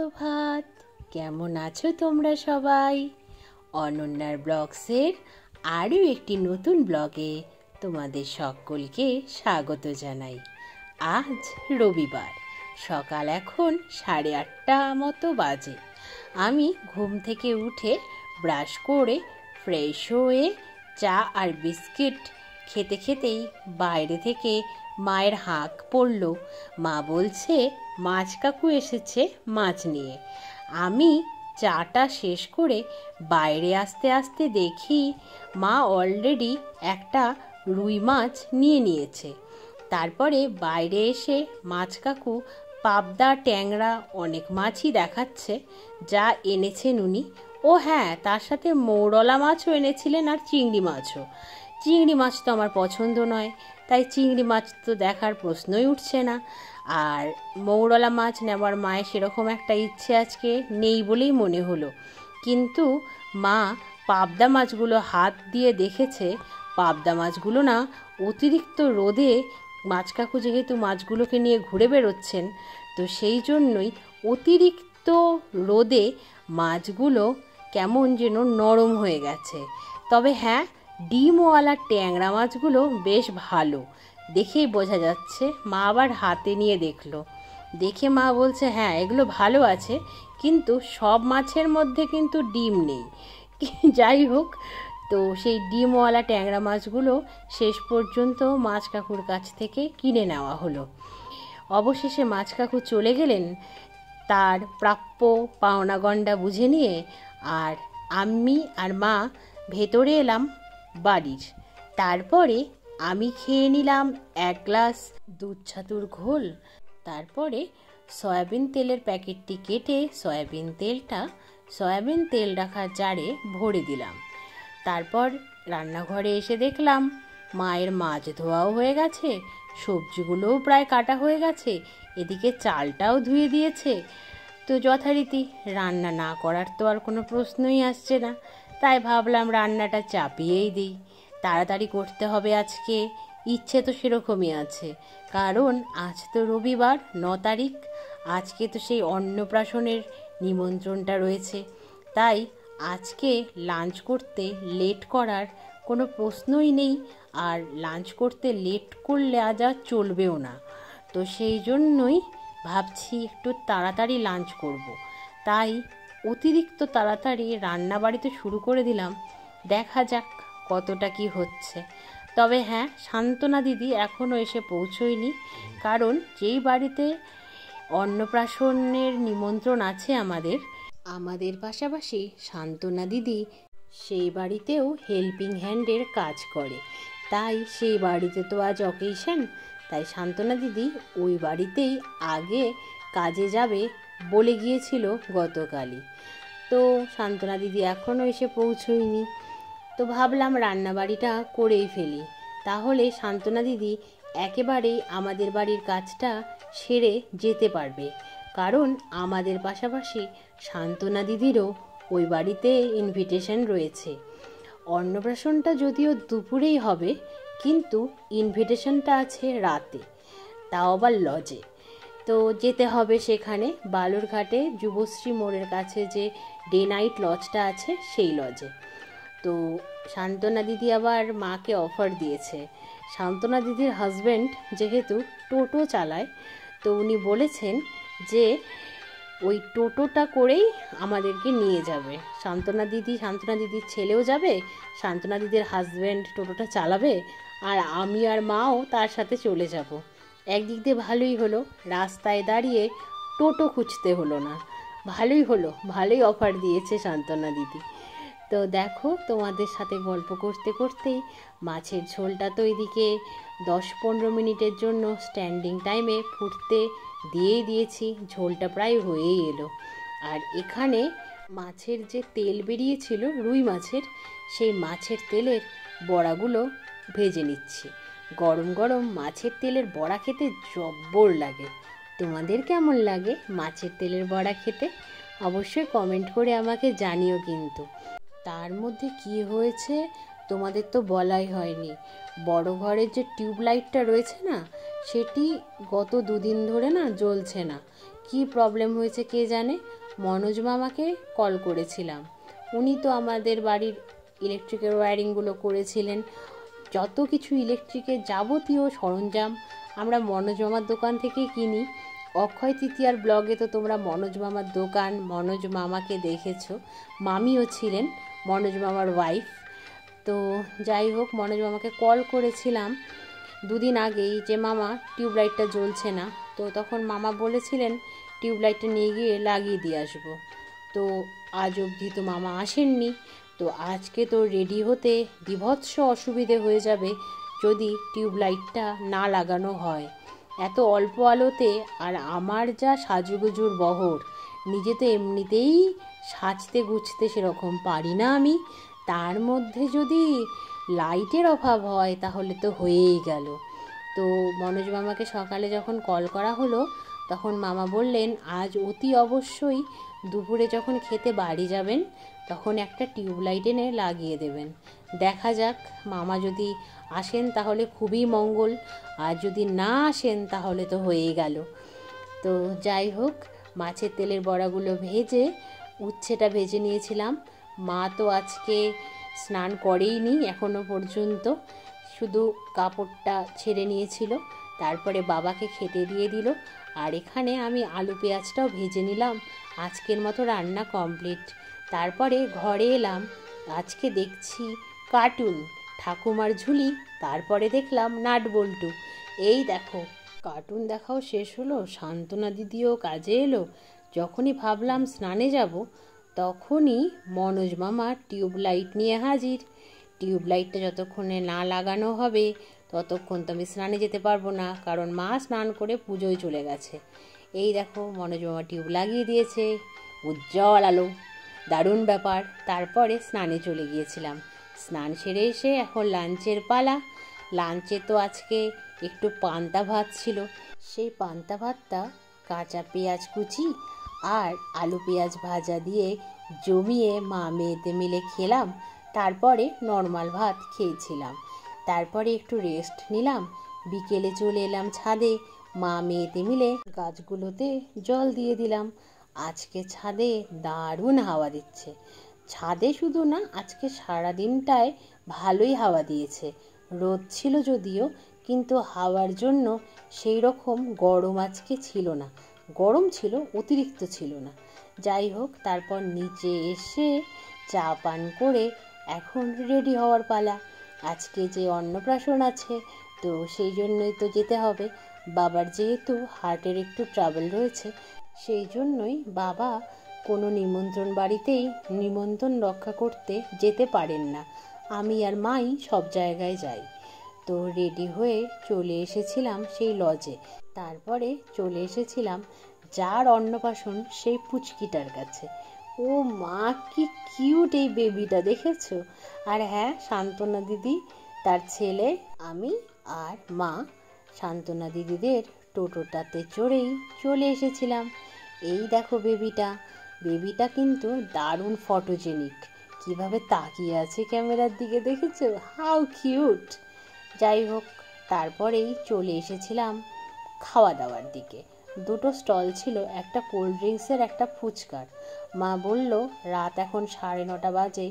সুপ্রভাত। কেমন আছো তোমরা সবাই? অনন্যার ব্লগসের আরও একটি নতুন ব্লগে তোমাদের সকলকে স্বাগত জানাই। আজ রবিবার, সকাল এখন 8:30 মতো বাজে। আমি ঘুম থেকে উঠে ব্রাশ করে ফ্রেশ হয়ে চা আর বিস্কিট খেতে খেতেই বাইরে থেকে মায়ের হাঁক পড়ল। মা বলছে মাছ কাকু এসেছে মাছ নিয়ে। আমি চাটা শেষ করে বাইরে আসতে আসতে দেখি মা অলরেডি একটা রুই মাছ নিয়ে নিয়েছে। তারপরে বাইরে এসে মাছ কাকু পাবদা, ট্যাংরা অনেক মাছই দেখাচ্ছে যা এনেছেন উনি। ও হ্যাঁ, তার সাথে মৌরলা মাছও এনেছিলেন আর চিংড়ি মাছও। চিংড়ি মাছ তো আমার পছন্দ নয়, তাই চিংড়ি মাছ তো দেখার প্রশ্নই উঠছে না। আর মৌরলা মাছ নেওয়ার মায়ের সেরকম একটা ইচ্ছে আজকে নেই বলেই মনে হলো। কিন্তু মা পাবদা মাছগুলো হাত দিয়ে দেখেছে, পাবদা মাছগুলো না অতিরিক্ত রোদে মাছ কাকু যেহেতু মাছগুলোকে নিয়ে ঘুরে বেরোচ্ছেন, তো সেই জন্যই অতিরিক্ত রোদে মাছগুলো কেমন যেন নরম হয়ে গেছে। তবে হ্যাঁ, ডিমওয়ালা ট্যাংরা মাছগুলো বেশ ভালো, দেখেই বোঝা যাচ্ছে। মা আবার হাতে নিয়ে দেখলো, দেখে মা বলছে হ্যাঁ এগুলো ভালো আছে, কিন্তু সব মাছের মধ্যে কিন্তু ডিম নেই। যাই হোক, তো সেই ডিমওয়ালা ট্যাংরা মাছগুলো শেষ পর্যন্ত মাছ কাকুর কাছ থেকে কিনে নেওয়া হলো। অবশেষে মাছ কাকু চলে গেলেন তার প্রাপ্য পাওনা গণ্ডা বুঝে নিয়ে, আর আমি আর মা ভেতরে এলাম বাড়ির। তারপরে আমি খেয়ে নিলাম 1 গ্লাস দুধ ছাতুর ঘোল। তারপরে সয়াবিন তেলের প্যাকেটটি কেটে সয়াবিন তেল রাখার জারে ভরে দিলাম। তারপর রান্নাঘরে এসে দেখলাম মায়ের মাছ ধোয়াও হয়ে গেছে, সবজিগুলোও প্রায় কাটা হয়ে গেছে, এদিকে চালটাও ধুয়ে দিয়েছে। তো যথারীতি রান্না না করার তো আর কোনো প্রশ্নই আসছে না, তাই ভাবলাম রান্নাটা চাপিয়েই দিই। তাড়াতাড়ি করতে হবে আজকে, ইচ্ছে তো সেরকমই আছে, কারণ আজ তো রবিবার 9 তারিখ। আজকে তো সেই অন্নপ্রাশনের নিমন্ত্রণটা রয়েছে, তাই আজকে লাঞ্চ করতে লেট করার কোনো প্রশ্নই নেই। আর লাঞ্চ করতে লেট করলে আজ আর চলবেও না। তো সেই জন্যই ভাবছি একটু তাড়াতাড়ি লাঞ্চ করব। তাই অতিরিক্ত তাড়াতাড়ি রান্না বাড়িতে শুরু করে দিলাম। দেখা যাক কতটা কি হচ্ছে। তবে হ্যাঁ, সান্ত্বনা দিদি এখনও এসে পৌঁছয়নি, কারণ যেই বাড়িতে অন্নপ্রাশনের নিমন্ত্রণ আছে আমাদের পাশাপাশি সান্ত্বনা দিদি সেই বাড়িতেও হেল্পিং হ্যান্ডের কাজ করে। তাই সেই বাড়িতে তো আজ অকেশন, তাই সান্ত্বনা দিদি ওই বাড়িতেই আগে কাজে যাবে বলে গিয়েছিল গতকালই। তো সান্ত্বনা দিদি এখনও এসে পৌঁছয়নি, তো ভাবলাম রান্নাবাড়িটা করেই ফেলি, তাহলে সান্ত্বনা দিদি একেবারেই আমাদের বাড়ির কাজটা সেরে যেতে পারবে। কারণ আমাদের পাশাপাশি সান্ত্বনা দিদিরও ওই বাড়িতে ইনভিটেশন রয়েছে। অন্নপ্রাশনটা যদিও দুপুরেই হবে, কিন্তু ইনভিটেশনটা আছে রাতে, তাও আবার লজে। তো যেতে হবে সেখানে, বালুরঘাটে যুবশ্রী মোড়ের কাছে যে ডে নাইট লজটা আছে সেই লজে। তো সান্ত্বনা দিদি আবার মাকে অফার দিয়েছে। সান্ত্বনা দিদির হাজব্যান্ড যেহেতু টোটো চালায়, তো উনি বলেছেন যে ওই টোটোটা করেই আমাদেরকে নিয়ে যাবে। সান্ত্বনা দিদির ছেলেও যাবে, সান্ত্বনা দিদির হাজব্যান্ড টোটোটা চালাবে, আর আমি আর মাও তার সাথে চলে যাব। একদিক দিয়ে ভালোই হলো, রাস্তায় দাঁড়িয়ে টোটো খুঁজতে হলো না। ভালোই অফার দিয়েছে সান্ত্বনা দিদি। তো দেখো, তোমাদের সাথে গল্প করতে করতেই মাছের ঝোলটা তো এদিকে 10-15 মিনিটের জন্য স্ট্যান্ডিং টাইমে ফুটতে দিয়েই দিয়েছি। ঝোলটা প্রায় হয়েই এলো। আর এখানে মাছের যে তেল বেরিয়েছিল রুই মাছের, সেই মাছের তেলের বড়াগুলো ভেজে নিচ্ছি। গরম গরম মাছের তেলের বড়া খেতে জব্বর লাগে। তোমাদের কেমন লাগে মাছের তেলের বড়া খেতে? অবশ্যই কমেন্ট করে আমাকে জানিও। কিন্তু তার মধ্যে কি হয়েছে তোমাদের তো বলাই হয়নি, বড় ঘরের যে টিউবলাইটটা রয়েছে না, সেটি গত 2 দিন ধরে না জ্বলছে না। কি প্রবলেম হয়েছে কে জানে। মনোজ মামাকে কল করেছিলাম, উনি তো আমাদের বাড়ির ইলেকট্রিকের ওয়্যারিংগুলো করেছিলেন। যত কিছু ইলেকট্রিকের যাবতীয় সরঞ্জাম আমরা মনোজ মামার দোকান থেকেই কিনি। অক্ষয় তৃতীয়ার ব্লগে তো তোমরা মনোজ মামার দোকান, মনোজ মামাকে দেখেছো, মামিও ছিলেন মনোজ মামার ওয়াইফ। তো যাই হোক, মনোজ মামাকে কল করেছিলাম দুদিন আগেই যে মামা টিউবলাইটটা জ্বলছে না। তো তখন মামা বলেছিলেন টিউবলাইটটা নিয়ে গিয়ে লাগিয়ে দিয়ে আসবো। তো আজ অবধি তো মামা আসেননি। তো আজকে তো রেডি হতে বীভৎস অসুবিধে হয়ে যাবে যদি টিউবলাইটটা না লাগানো হয়। এত অল্প আলোতে, আর আমার যা সাজুগুজুর বহর, নিজে তো এমনিতেই সাজতে গুছতে সেরকম পারি না আমি, তার মধ্যে যদি লাইটের অভাব হয় তাহলে তো হয়েই গেল। তো মনোজ মামাকে সকালে যখন কল করা হলো তখন মামা বললেন আজ অতি অবশ্যই দুপুরে যখন খেতে বাড়ি যাবেন তখন একটা টিউবলাইট এনে লাগিয়ে দেবেন। দেখা যাক, মামা যদি আসেন তাহলে খুবই মঙ্গল, আর যদি না আসেন তাহলে তো হয়েই গেল। তো যাই হোক, মাছের তেলের বড়াগুলো ভেজে উচ্ছেটা ভেজে নিয়েছিলাম। মা তো আজকে স্নান করেইনি এখনো পর্যন্ত, শুধু কাপড়টা ছেড়ে নিয়েছিল, তারপরে বাবাকে খেতে দিয়ে দিল। আর এখানে আমি আলু পেঁয়াজটাও ভেজে নিলাম। আজকের মতো রান্না কমপ্লিট। তারপরে ঘরে এলাম, আজকে দেখছি কার্টুন, ঠাকুমার ঝুলি, তারপরে দেখলাম নাট বল্টু। এই দেখো, কার্টুন দেখাও শেষ হলো, সান্ত্বনা দিদিও কাজে এলো। যখনই ভাবলাম স্নানে যাব তখনই মনোজ মামা টিউবলাইট নিয়ে হাজির। টিউবলাইটটা যতক্ষণে না লাগানো হবে ততক্ষণ তো আমি স্নানে যেতে পারবো না, কারণ মা স্নান করে পুজোয় চলে গেছে। এই দেখো, মনোজ মামা টিউব লাগিয়ে দিয়েছে, উজ্জ্বল আলো, দারুণ ব্যাপার। তারপরে স্নানে চলে গিয়েছিলাম। স্নান সেরে এসে এখন লাঞ্চের পালা। লাঞ্চে তো আজকে একটু পান্তা ভাত ছিল। সেই পান্তা ভাতটা কাঁচা পেঁয়াজ কুচি আর আলু পেঁয়াজ ভাজা দিয়ে জমিয়ে মা মেয়েতে মিলে খেলাম। তারপরে নর্মাল ভাত খেয়েছিলাম। তারপরে একটু রেস্ট নিলাম। বিকেলে চলে এলাম ছাদে, মা মেয়েতে মিলে গাছগুলোতে জল দিয়ে দিলাম। আজকে ছাদে দারুণ হাওয়া দিচ্ছে। ছাদে শুধু না, আজকে সারা দিনটায় ভালোই হাওয়া দিয়েছে। রোদ ছিল যদিও, কিন্তু হাওয়ার জন্য সেই রকম গরম আজকে ছিল না। গরম ছিল, অতিরিক্ত ছিল না। যাই হোক, তারপর নিচে এসে চা পান করে এখন রেডি হওয়ার পালা। আজকে যে অন্নপ্রাশন আছে, তো সেই জন্যই তো যেতে হবে। বাবার যেহেতু হার্টের একটু ট্রাবল রয়েছে, সেই জন্যই বাবা কোনো নিমন্ত্রণ বাড়িতেই নিমন্ত্রণ রক্ষা করতে যেতে পারেন না। আমি আর মাই সব জায়গায় যাই। তো রেডি হয়ে চলে এসেছিলাম সেই লজে। তারপরে চলে এসেছিলাম যার অন্নপ্রাশন সেই পুচকিটার কাছে। ও মা, কি কিউট এই বেবিটা, দেখেছো? আর হ্যাঁ, সান্ত্বনা দিদি, তার ছেলে, আমি আর মা সান্ত্বনা দিদিদের টোটোটাতে চড়েই চলে এসেছিলাম। এই দেখো বেবিটা। বেবিটা কিন্তু দারুণ ফটোজেনিক, কিভাবে তাকিয়ে আছে ক্যামেরার দিকে, দেখেছো? How cute. যাই হোক, তারপরেই চলে এসেছিলাম খাওয়া দাওয়ার দিকে। দুটো স্টল ছিল, একটা কোল্ড ড্রিঙ্কসের, একটা ফুচকার। মা বলল রাত এখন 9:30 বাজে,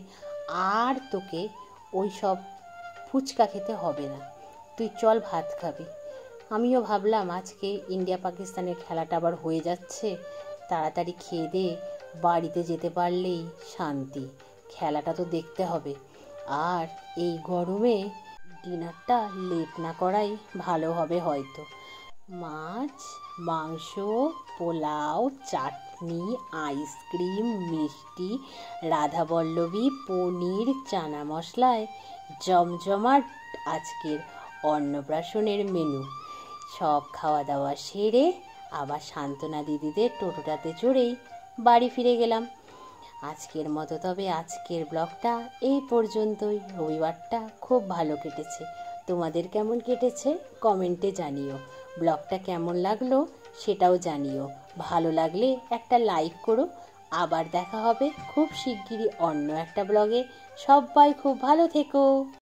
আর তোকে ওই সব ফুচকা খেতে হবে না, তুই চল ভাত খাবি। আমিও ভাবলাম আজকে ইন্ডিয়া পাকিস্তানের খেলাটা আবার হয়ে যাচ্ছে, তাড়াতাড়ি খেয়ে দিয়ে বাড়িতে যেতে পারলেই শান্তি। খেলাটা তো দেখতে হবে, আর এই গরমে ডিনারটা লেট না করাই ভালো হবে হয়তো। মাছ, মাংস, পোলাও, চাটনি, আইসক্রিম, মিষ্টি, রাধাবল্লভী, পনির, চানা মশলায় জমজমাট আজকের অন্নপ্রাশনের মেনু। সব খাওয়া দাওয়া সেরে আবার সান্ত্বনা দিদিদের টোটোটাতে চড়েই বাড়ি ফিরে গেলাম। আজকের মতো তবে আজকের ব্লগটা এই পর্যন্তই। রবিবারটা খুব ভালো কেটেছে। তোমাদের কেমন কেটেছে কমেন্টে জানিও। ব্লগটা কেমন লাগলো সেটাও জানিও। ভালো লাগলে একটা লাইক করো। আবার দেখা হবে খুব শিগগিরই অন্য একটা ব্লগে। সবাই খুব ভালো থেকো।